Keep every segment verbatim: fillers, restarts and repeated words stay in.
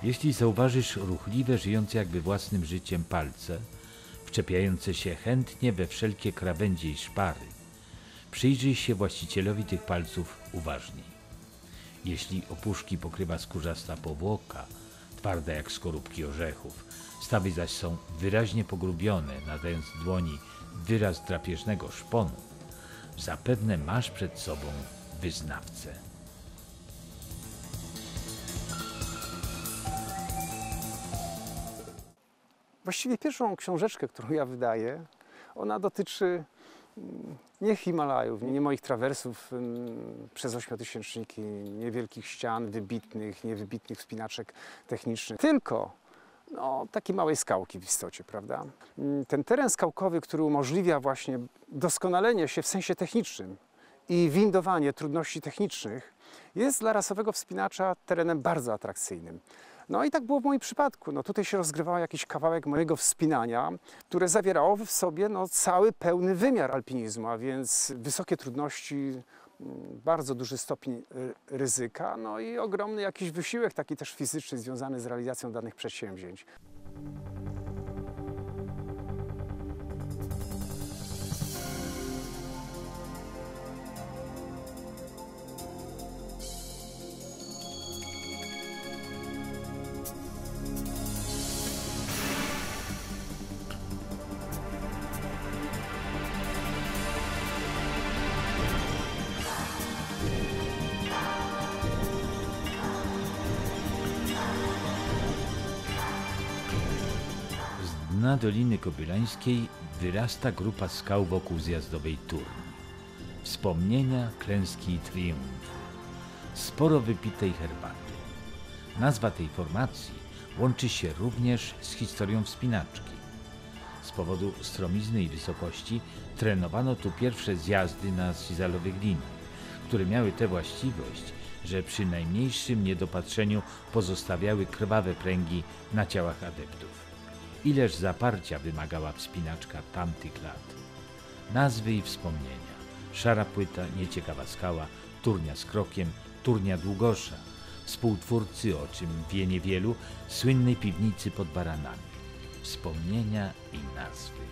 Jeśli zauważysz ruchliwe, żyjące jakby własnym życiem palce, wczepiające się chętnie we wszelkie krawędzie i szpary, przyjrzyj się właścicielowi tych palców uważniej. Jeśli opuszki pokrywa skórzasta powłoka, twarda jak skorupki orzechów, stawy zaś są wyraźnie pogrubione, nadając dłoni wyraz drapieżnego szponu, zapewne masz przed sobą wyznawcę. Właściwie pierwszą książeczkę, którą ja wydaję, ona dotyczy nie Himalajów, nie moich trawersów przez ośmiotysięczniki, niewielkich ścian, wybitnych, niewybitnych wspinaczek technicznych, tylko no, takiej małej skałki w istocie, prawda? Ten teren skałkowy, który umożliwia właśnie doskonalenie się w sensie technicznym i windowanie trudności technicznych, jest dla rasowego wspinacza terenem bardzo atrakcyjnym. No i tak było w moim przypadku. No tutaj się rozgrywał jakiś kawałek mojego wspinania, które zawierało w sobie no, cały pełny wymiar alpinizmu, a więc wysokie trudności, bardzo duży stopień ryzyka, no i ogromny jakiś wysiłek taki też fizyczny związany z realizacją danych przedsięwzięć. Na Doliny Kobylańskiej wyrasta grupa skał wokół zjazdowej Turni. Wspomnienia, klęski i triumfy. Sporo wypitej herbaty. Nazwa tej formacji łączy się również z historią wspinaczki. Z powodu stromizny i wysokości trenowano tu pierwsze zjazdy na schizalowych liniach, które miały tę właściwość, że przy najmniejszym niedopatrzeniu pozostawiały krwawe pręgi na ciałach adeptów. Ileż zaparcia wymagała wspinaczka tamtych lat. Nazwy i wspomnienia. Szara płyta, nieciekawa skała, turnia z krokiem, turnia Długosza. Współtwórcy, o czym wie niewielu, słynnej piwnicy pod Baranami. Wspomnienia i nazwy.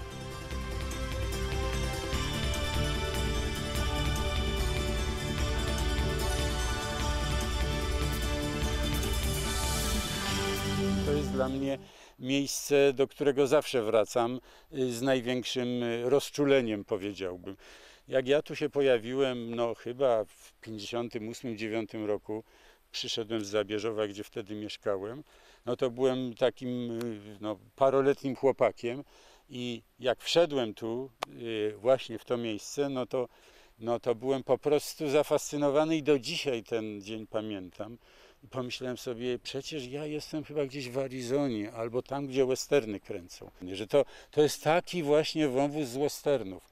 To jest dla mnie miejsce, do którego zawsze wracam z największym rozczuleniem, powiedziałbym. Jak ja tu się pojawiłem, no chyba w pięćdziesiątym ósmym dziewiątym roku, przyszedłem z Zabierzowa, gdzie wtedy mieszkałem, no to byłem takim no, paroletnim chłopakiem i jak wszedłem tu właśnie w to miejsce, no to, no to byłem po prostu zafascynowany i do dzisiaj ten dzień pamiętam. I pomyślałem sobie, przecież ja jestem chyba gdzieś w Arizonie, albo tam, gdzie westerny kręcą. Że to, to jest taki właśnie wąwóz z westernów.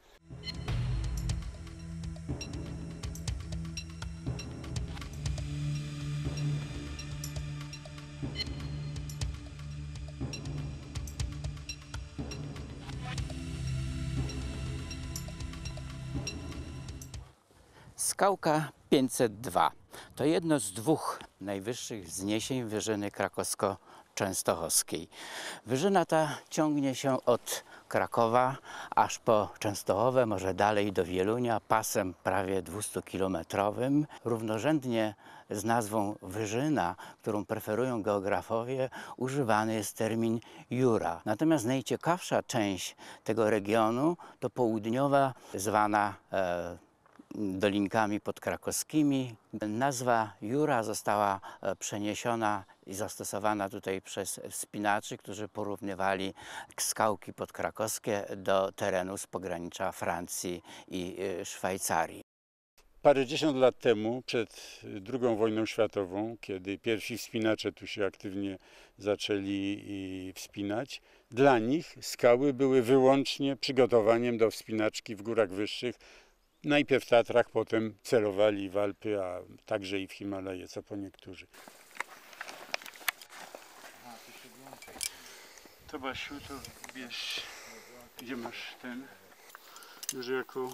Skałka pięćset dwa to jedno z dwóch najwyższych wzniesień Wyżyny Krakowsko-Częstochowskiej. Wyżyna ta ciągnie się od Krakowa aż po Częstochowę, może dalej do Wielunia, pasem prawie dwustukilometrowym. Równorzędnie z nazwą Wyżyna, którą preferują geografowie, używany jest termin Jura. Natomiast najciekawsza część tego regionu to południowa, zwana e, Dolinkami podkrakowskimi. Nazwa Jura została przeniesiona i zastosowana tutaj przez wspinaczy, którzy porównywali skałki podkrakowskie do terenu z pogranicza Francji i Szwajcarii. Parędziesiąt lat temu, przed drugą wojną światową, kiedy pierwsi wspinacze tu się aktywnie zaczęli wspinać, dla nich skały były wyłącznie przygotowaniem do wspinaczki w górach wyższych. Najpierw w Tatrach, potem celowali w Alpy, a także i w Himalaje, co po niektórzy. To Basiu, to bierz, gdzie masz ten, już jako,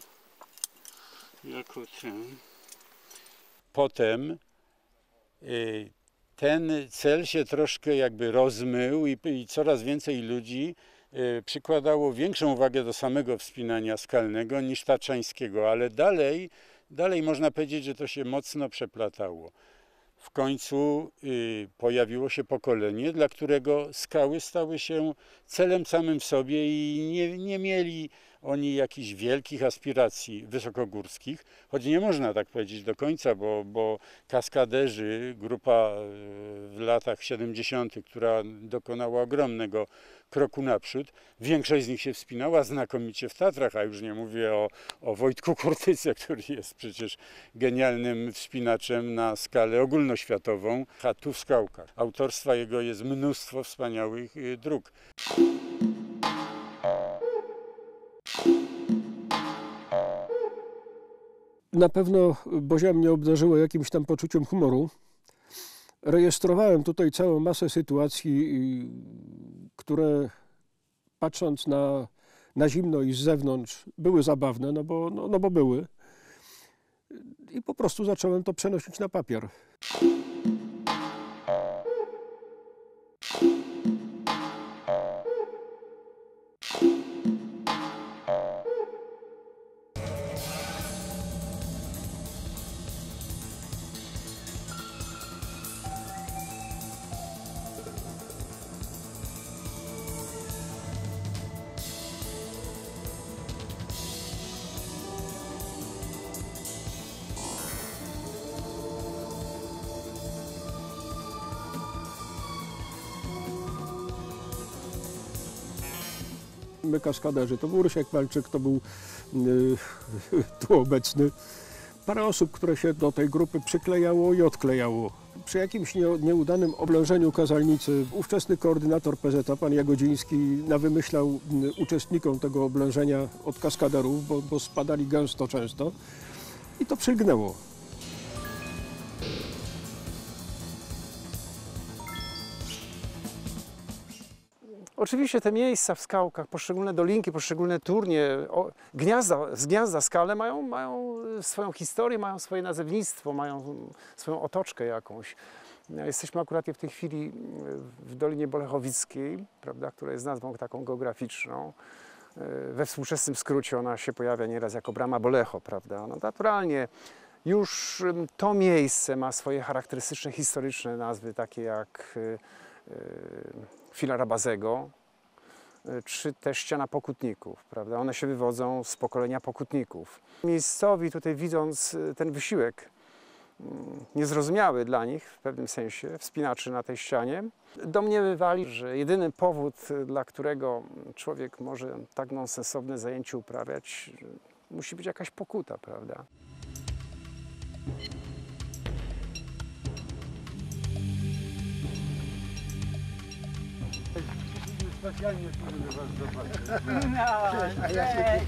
jako ten. Potem y, ten cel się troszkę jakby rozmył i, i coraz więcej ludzi y, przykładało większą uwagę do samego wspinania skalnego niż taczańskiego, ale dalej, dalej można powiedzieć, że to się mocno przeplatało. W końcu y, pojawiło się pokolenie, dla którego skały stały się celem samym w sobie i nie, nie mieli oni jakichś wielkich aspiracji wysokogórskich, choć nie można tak powiedzieć do końca, bo, bo kaskaderzy, grupa w latach siedemdziesiątych, która dokonała ogromnego kroku naprzód, większość z nich się wspinała znakomicie w Tatrach, a już nie mówię o, o Wojtku Kurtyce, który jest przecież genialnym wspinaczem na skalę ogólnoświatową, a tu w Skałkach. Autorstwa jego jest mnóstwo wspaniałych dróg. Na pewno Bozia mnie obdarzyła jakimś tam poczuciem humoru. Rejestrowałem tutaj całą masę sytuacji, które patrząc na, na zimno i z zewnątrz były zabawne, no bo, no, no bo były. I po prostu zacząłem to przenosić na papier. My kaskaderzy, to był Rysiek Malczyk, to był yy, tu obecny. Parę osób, które się do tej grupy przyklejało i odklejało. Przy jakimś nie, nieudanym oblężeniu Kazalnicy ówczesny koordynator P Z A, pan Jagodziński, nawymyślał yy, uczestnikom tego oblężenia od kaskaderów, bo, bo spadali gęsto często i to przylgnęło. Oczywiście te miejsca w Skałkach, poszczególne dolinki, poszczególne turnie, o, gniazda, z gniazda skale mają, mają swoją historię, mają swoje nazewnictwo, mają swoją otoczkę jakąś. Jesteśmy akurat w tej chwili w Dolinie Bolechowickiej, prawda, która jest nazwą taką geograficzną. We współczesnym skrócie ona się pojawia nieraz jako Brama Bolecho, prawda. No, naturalnie już to miejsce ma swoje charakterystyczne, historyczne nazwy, takie jak Filara Bazego, czy też ściana pokutników, prawda? One się wywodzą z pokolenia pokutników. Miejscowi tutaj, widząc ten wysiłek niezrozumiały dla nich w pewnym sensie, wspinaczy na tej ścianie, domniemywali, że jedyny powód, dla którego człowiek może tak nonsensowne zajęcie uprawiać, musi być jakaś pokuta, prawda? Specjalnie żeby was zobaczyć. No, a ja się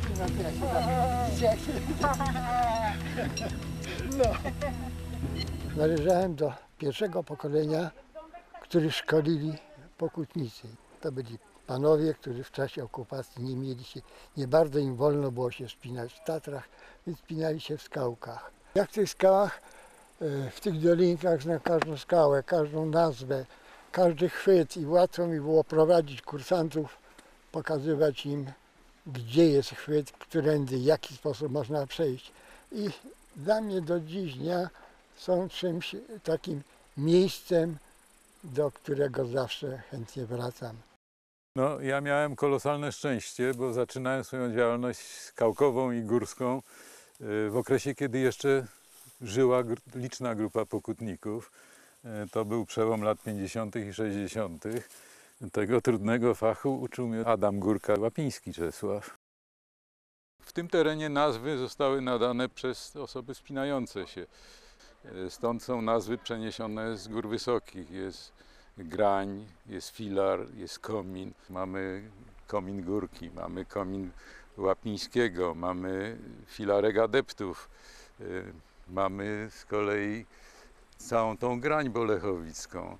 no. Należałem do pierwszego pokolenia, których szkolili pokutnicy. To byli panowie, którzy w czasie okupacji nie mieli się, nie bardzo im wolno było się wspinać w Tatrach, więc wspinali się w Skałkach. Jak w tych skałach, w tych dolinkach znam każdą skałę, każdą nazwę, każdy chwyt i łatwo mi było prowadzić kursantów, pokazywać im, gdzie jest chwyt, którędy, w jaki sposób można przejść. I dla mnie do dziś dnia są czymś takim miejscem, do którego zawsze chętnie wracam. No, ja miałem kolosalne szczęście, bo zaczynałem swoją działalność skałkową i górską w okresie, kiedy jeszcze żyła liczna grupa pokutników. To był przełom lat pięćdziesiątych i sześćdziesiątych. Tego trudnego fachu uczył mnie Adam Górka-Łapiński Czesław. W tym terenie nazwy zostały nadane przez osoby wspinające się. Stąd są nazwy przeniesione z gór wysokich. Jest Grań, jest Filar, jest Komin. Mamy Komin Górki, mamy Komin Łapińskiego, mamy Filarek Adeptów. Mamy z kolei całą tą Grań bolechowicką.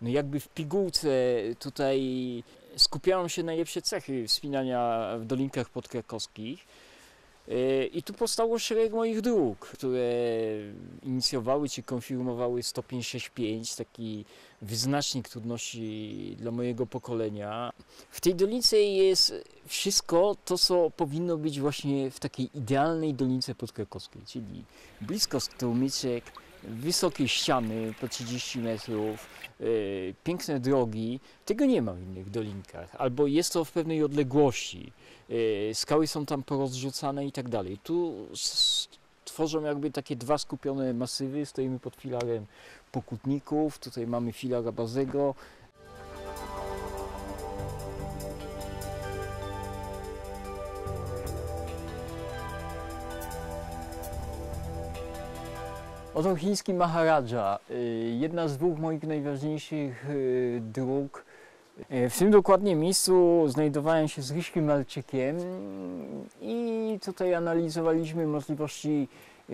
no jakby w pigułce tutaj skupiają się najlepsze cechy wspinania w dolinkach podkrakowskich. I tu powstało szereg moich dróg, które inicjowały czy konfirmowały stopień sześć pięć, taki wyznacznik trudności dla mojego pokolenia. W tej dolince jest wszystko to, co powinno być właśnie w takiej idealnej dolince podkrakowskiej, czyli blisko strumyczek, wysokie ściany po trzydzieści metrów, yy, piękne drogi. Tego nie ma w innych dolinkach, albo jest to w pewnej odległości. Yy, skały są tam porozrzucane i tak dalej. Tu tworzą jakby takie dwa skupione masywy. Stoimy pod filarem Pokutników, tutaj mamy filar Abazego. Oto chiński Maharadża, jedna z dwóch moich najważniejszych dróg. W tym dokładnie miejscu znajdowałem się z Ryśkiem Malczykiem i tutaj analizowaliśmy możliwości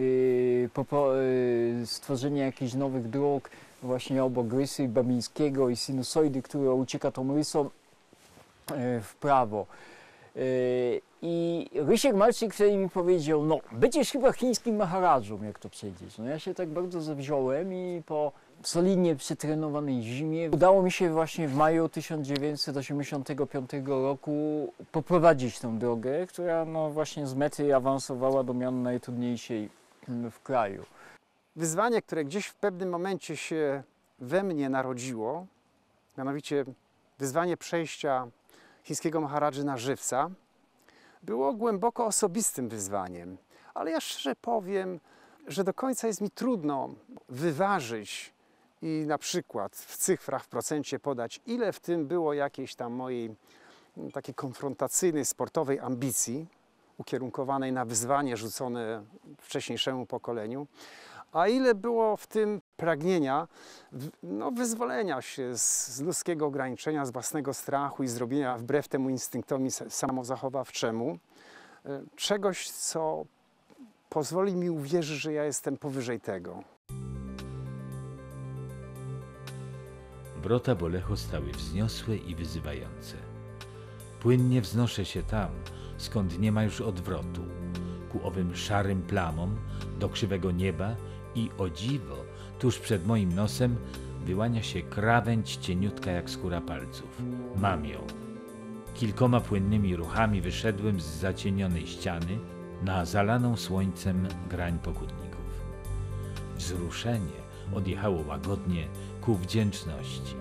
stworzenia jakichś nowych dróg właśnie obok rysy Babińskiego i sinusoidy, która ucieka tą rysą w prawo. I Rysiek Malczyk wtedy mi powiedział, no będziesz chyba chińskim Maharadżą, jak to przejdziesz. No ja się tak bardzo zawziąłem i po solidnie przetrenowanej zimie udało mi się właśnie w maju tysiąc dziewięćset osiemdziesiątego piątego roku poprowadzić tą drogę, która no właśnie z mety awansowała do mian najtrudniejszej w kraju. Wyzwanie, które gdzieś w pewnym momencie się we mnie narodziło, mianowicie wyzwanie przejścia chińskiego Maharadży na żywca, było głęboko osobistym wyzwaniem. Ale ja szczerze powiem, że do końca jest mi trudno wyważyć i na przykład w cyfrach, w procencie podać, ile w tym było jakiejś tam mojej no, takiej konfrontacyjnej, sportowej ambicji, ukierunkowanej na wyzwanie rzucone wcześniejszemu pokoleniu, a ile było w tym pragnienia no, wyzwolenia się z, z ludzkiego ograniczenia, z własnego strachu i zrobienia wbrew temu instynktowi samozachowawczemu czegoś, co pozwoli mi uwierzyć, że ja jestem powyżej tego. Wrota Bolecho stały wzniosłe i wyzywające. Płynnie wznoszę się tam, skąd nie ma już odwrotu, ku owym szarym plamom, do krzywego nieba i o dziwo, tuż przed moim nosem wyłania się krawędź cieniutka jak skóra palców. Mam ją. Kilkoma płynnymi ruchami wyszedłem z zacienionej ściany na zalaną słońcem grań pokutników. Wzruszenie odjechało łagodnie ku wdzięczności.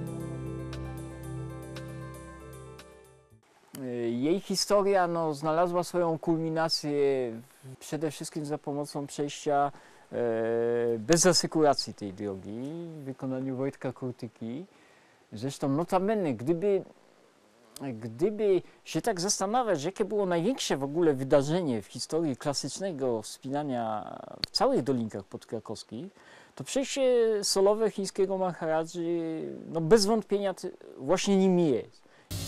Jej historia no, znalazła swoją kulminację przede wszystkim za pomocą przejścia e, bez asekuracji tej drogi w wykonaniu Wojtka Kurtyki. Zresztą notabene, gdyby, gdyby się tak zastanawiać, jakie było największe w ogóle wydarzenie w historii klasycznego wspinania w całych dolinkach podkrakowskich, to przejście solowe chińskiego Maharadży no, bez wątpienia właśnie nim jest.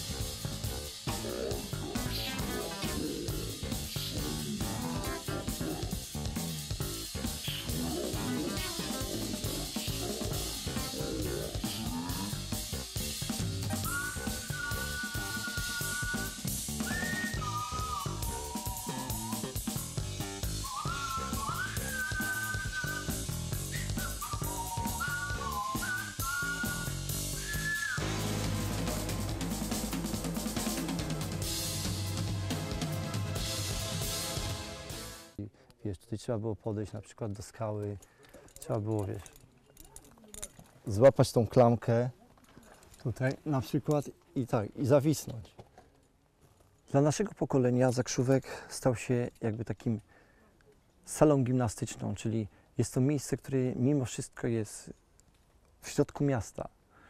Wiesz, tutaj trzeba było podejść na przykład do skały, trzeba było, wiesz, złapać tą klamkę tutaj na przykład i tak, i zawisnąć. Dla naszego pokolenia Zakrzówek stał się jakby takim salą gimnastyczną, czyli jest to miejsce, które mimo wszystko jest w środku miasta.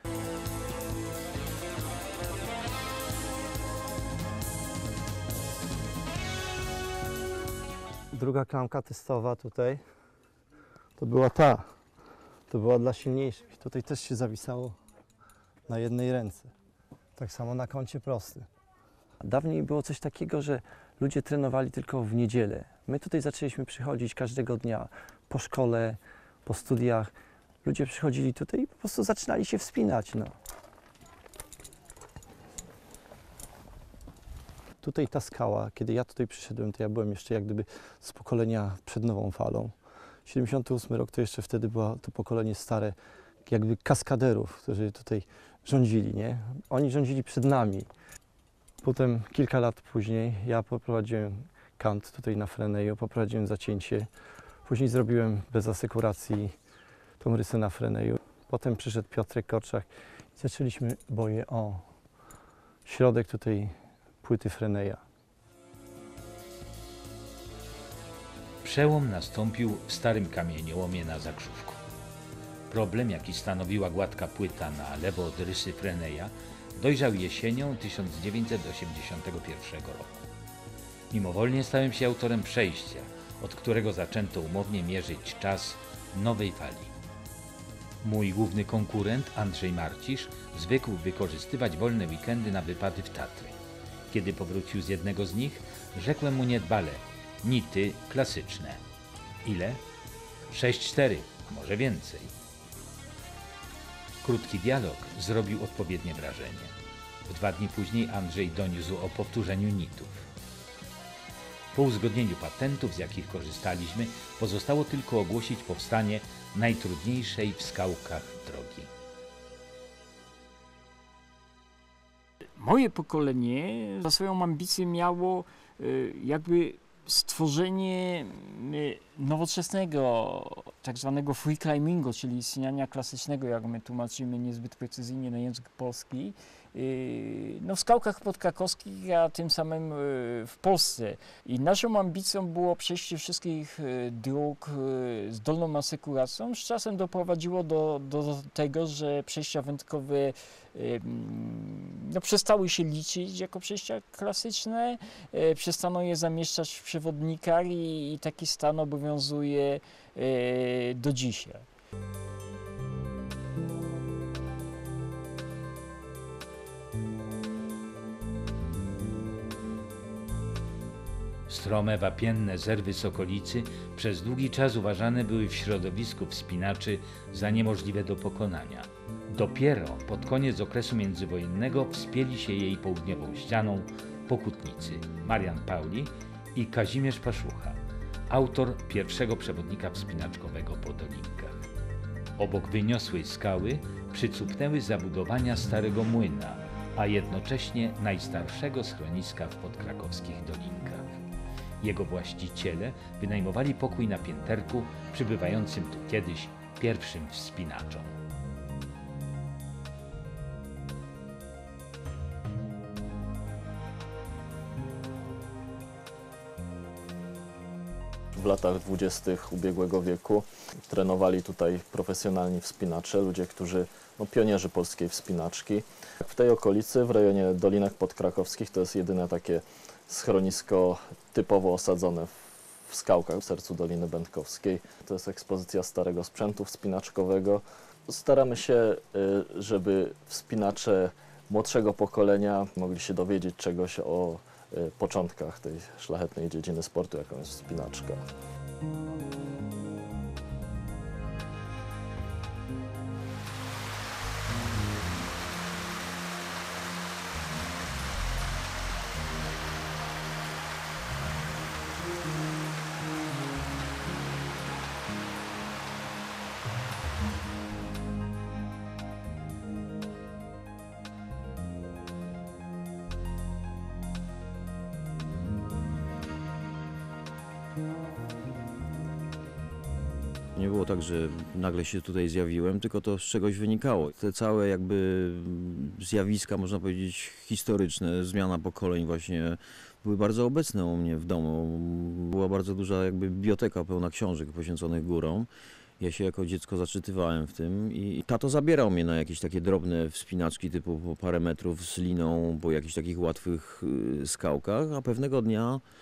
Druga klamka testowa tutaj, to była ta, to była dla silniejszych. Tutaj też się zawisało na jednej ręce, tak samo na kącie prostym. Dawniej było coś takiego, że ludzie trenowali tylko w niedzielę. My tutaj zaczęliśmy przychodzić każdego dnia, po szkole, po studiach. ludzie przychodzili tutaj i po prostu zaczynali się wspinać. No. Tutaj ta skała, kiedy ja tutaj przyszedłem, to ja byłem jeszcze jak gdyby z pokolenia przed nową falą. siedemdziesiąty ósmy rok to jeszcze wtedy było to pokolenie stare, jakby kaskaderów, którzy tutaj rządzili, nie? Oni rządzili przed nami. Potem kilka lat później ja poprowadziłem kant tutaj na Frenejo, poprowadziłem zacięcie. Później zrobiłem bez asekuracji tą rysę na Freneju. Potem przyszedł Piotrek Korczak i zaczęliśmy boje o środek tutaj płyty Freneja. Przełom nastąpił w starym kamieniołomie na Zakrzówku. Problem, jaki stanowiła gładka płyta na lewo od rysy Freneja, dojrzał jesienią tysiąc dziewięćset osiemdziesiątego pierwszego roku. Mimowolnie stałem się autorem przejścia, od którego zaczęto umownie mierzyć czas nowej fali. Mój główny konkurent, Andrzej Marcisz, zwykł wykorzystywać wolne weekendy na wypady w Tatry. Kiedy powrócił z jednego z nich, rzekłem mu niedbale: nity klasyczne. Ile? sześć cztery, a może więcej. Krótki dialog zrobił odpowiednie wrażenie. W dwa dni później Andrzej doniósł o powtórzeniu nitów. Po uzgodnieniu patentów, z jakich korzystaliśmy, pozostało tylko ogłosić powstanie najtrudniejszej w skałkach drogi. Moje pokolenie za swoją ambicję miało y, jakby stworzenie y, nowoczesnego tak zwanego free climbingu, czyli wspinania klasycznego, jak my tłumaczymy niezbyt precyzyjnie na język polski, y, no w skałkach podkrakowskich, a tym samym y, w Polsce. I naszą ambicją było przejście wszystkich y, dróg y, z dolną asekuracją. Z czasem doprowadziło do, do tego, że przejścia wędkowe no, przestały się liczyć jako przejścia klasyczne, e, przestano je zamieszczać w przewodnikach i, i taki stan obowiązuje e, do dzisiaj. Strome, wapienne zerwy z okolicy przez długi czas uważane były w środowisku wspinaczy za niemożliwe do pokonania. Dopiero pod koniec okresu międzywojennego wspięli się jej południową ścianą pokutnicy Marian Pauli i Kazimierz Paszucha, autor pierwszego przewodnika wspinaczkowego po dolinkach. Obok wyniosłej skały przycupnęły zabudowania Starego Młyna, a jednocześnie najstarszego schroniska w podkrakowskich dolinkach. Jego właściciele wynajmowali pokój na pięterku przybywającym tu kiedyś pierwszym wspinaczom. W latach dwudziestych ubiegłego wieku trenowali tutaj profesjonalni wspinacze, ludzie, którzy, no, pionierzy polskiej wspinaczki. W tej okolicy, w rejonie Dolinek Podkrakowskich, to jest jedyne takie schronisko typowo osadzone w skałkach w sercu Doliny Będkowskiej. To jest ekspozycja starego sprzętu wspinaczkowego. Staramy się, żeby wspinacze młodszego pokolenia mogli się dowiedzieć czegoś o początkach tej szlachetnej dziedziny sportu, jaką jest wspinaczka. Nie było tak, że nagle się tutaj zjawiłem, tylko to z czegoś wynikało. Te całe jakby zjawiska, można powiedzieć, historyczne, zmiana pokoleń właśnie były bardzo obecne u mnie w domu. Była bardzo duża jakby biblioteka pełna książek poświęconych górom. Ja się jako dziecko zaczytywałem w tym i tato zabierał mnie na jakieś takie drobne wspinaczki typu po parę metrów z liną, po jakichś takich łatwych skałkach, a pewnego dnia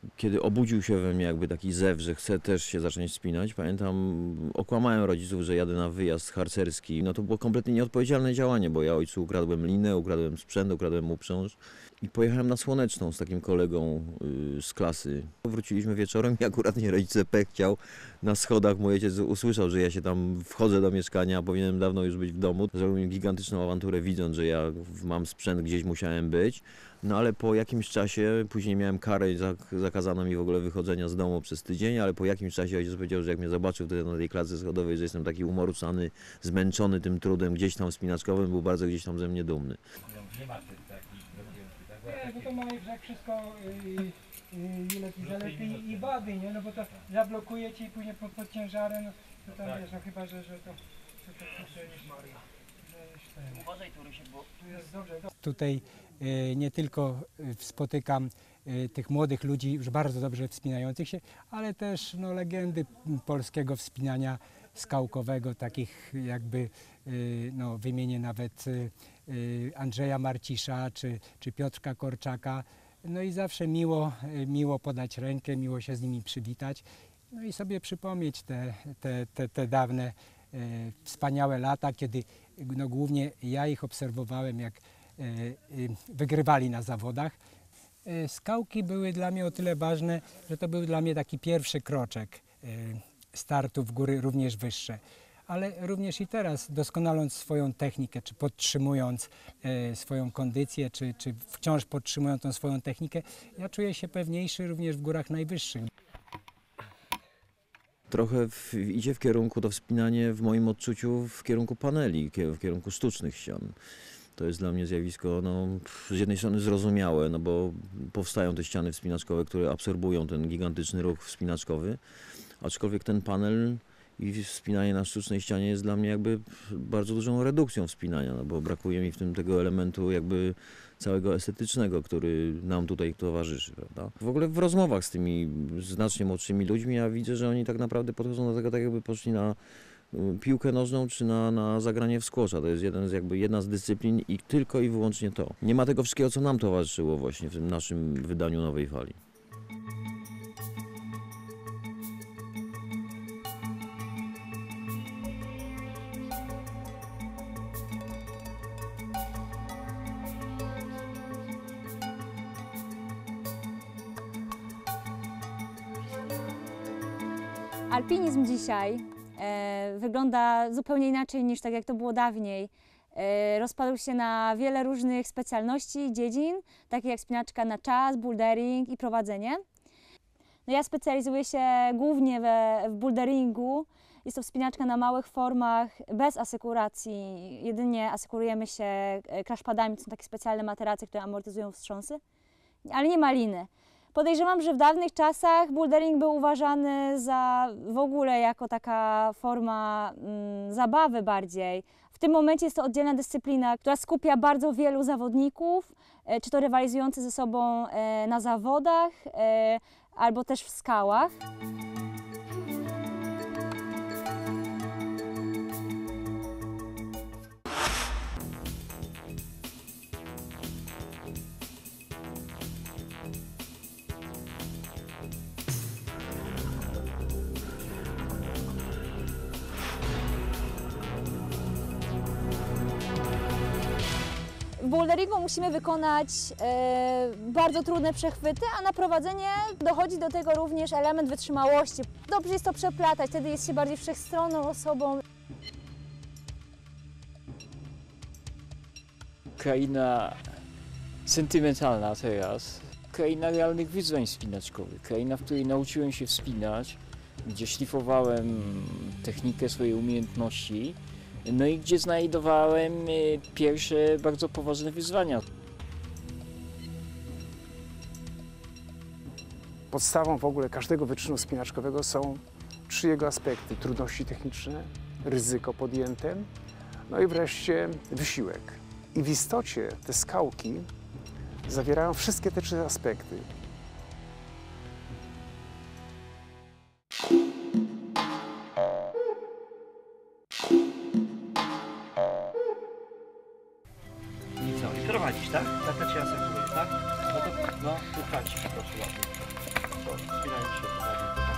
kiedy obudził się we mnie jakby taki zew, że chcę też się zacząć wspinać, pamiętam, okłamałem rodziców, że jadę na wyjazd harcerski. No to było kompletnie nieodpowiedzialne działanie, bo ja ojcu ukradłem linę, ukradłem sprzęt, ukradłem mu uprząż i pojechałem na Słoneczną z takim kolegą y, z klasy. Wróciliśmy wieczorem i akurat mnie rodzice pech chciał. Na schodach mój ojciec usłyszał, że ja się tam wchodzę do mieszkania, a powinienem dawno już być w domu. Zrobił mi gigantyczną awanturę, widząc, że ja mam sprzęt, gdzieś musiałem być. No ale po jakimś czasie, później miałem karę, zakazano mi w ogóle wychodzenia z domu przez tydzień, ale po jakimś czasie ojciec powiedział, że jak mnie zobaczył wtedy na tej klatce schodowej, że jestem taki umorusany, zmęczony tym trudem gdzieś tam wspinaczkowym, był bardzo gdzieś tam ze mnie dumny. Nie ma tych takich Nie, bo to mały brzeg, wszystko yy, yy, lepiej zalepi i wady, nie? No bo to zablokuje ci i później pod, pod ciężarem, no, to tam wiesz, no chyba, że, że to... to, to, to że jest, Uważaj, tu się, bo tu jest dobrze. Tutaj y, nie tylko y, spotykam y, tych młodych ludzi, już bardzo dobrze wspinających się, ale też no, legendy polskiego wspinania skałkowego, takich jakby, y, no wymienię nawet y, y, Andrzeja Marcisza czy, czy Piotrka Korczaka. No i zawsze miło, y, miło podać rękę, miło się z nimi przywitać, no i sobie przypomnieć te, te, te, te dawne y, wspaniałe lata, kiedy no, głównie ja ich obserwowałem, jak y, y, wygrywali na zawodach. Y, skałki były dla mnie o tyle ważne, że to był dla mnie taki pierwszy kroczek y, startu w góry również wyższe. Ale również i teraz, doskonaląc swoją technikę, czy podtrzymując e, swoją kondycję, czy, czy wciąż podtrzymując tą swoją technikę, ja czuję się pewniejszy również w górach najwyższych. Trochę w, idzie w kierunku to wspinanie, w moim odczuciu, w kierunku paneli, w kierunku sztucznych ścian. To jest dla mnie zjawisko no, z jednej strony zrozumiałe, no bo powstają te ściany wspinaczkowe, które absorbują ten gigantyczny ruch wspinaczkowy, aczkolwiek ten panel i wspinanie na sztucznej ścianie jest dla mnie jakby bardzo dużą redukcją wspinania, no bo brakuje mi w tym tego elementu jakby całego estetycznego, który nam tutaj towarzyszy, prawda? W ogóle w rozmowach z tymi znacznie młodszymi ludźmi ja widzę, że oni tak naprawdę podchodzą do tego tak jakby poszli na piłkę nożną czy na, na zagranie w squasha. To jest jeden z, jakby jedna z dyscyplin i tylko i wyłącznie to. Nie ma tego wszystkiego, co nam towarzyszyło właśnie w tym naszym wydaniu Nowej Fali. Alpinizm dzisiaj e, wygląda zupełnie inaczej niż tak jak to było dawniej. E, rozpadł się na wiele różnych specjalności, dziedzin, takich jak wspinaczka na czas, bouldering i prowadzenie. No ja specjalizuję się głównie we, w boulderingu. Jest to wspinaczka na małych formach, bez asekuracji. Jedynie asekurujemy się crashpadami, to są takie specjalne materacje, które amortyzują wstrząsy, ale nie ma liny. Podejrzewam, że w dawnych czasach bouldering był uważany za w ogóle jako taka forma mm, zabawy bardziej. W tym momencie jest to oddzielna dyscyplina, która skupia bardzo wielu zawodników, e, czy to rywalizujących ze sobą e, na zawodach, e, albo też w skałach. W boulderingu musimy wykonać e, bardzo trudne przechwyty, a na prowadzenie dochodzi do tego również element wytrzymałości. Dobrze jest to przeplatać, wtedy jest się bardziej wszechstronną osobą. Kraina sentymentalna teraz, kraina realnych wyzwań wspinaczkowych, kraina, w której nauczyłem się wspinać, gdzie szlifowałem technikę, swoje umiejętności. No i gdzie znajdowałem pierwsze bardzo poważne wyzwania. Podstawą w ogóle każdego wyczynu wspinaczkowego są trzy jego aspekty. Trudności techniczne, ryzyko podjęte, no i wreszcie wysiłek. I w istocie te skałki zawierają wszystkie te trzy aspekty. Prowadzisz, tak? Tak to cię asekurujesz, tak? No to, no, tu tracisz, proszę bardzo. wspinajmy się po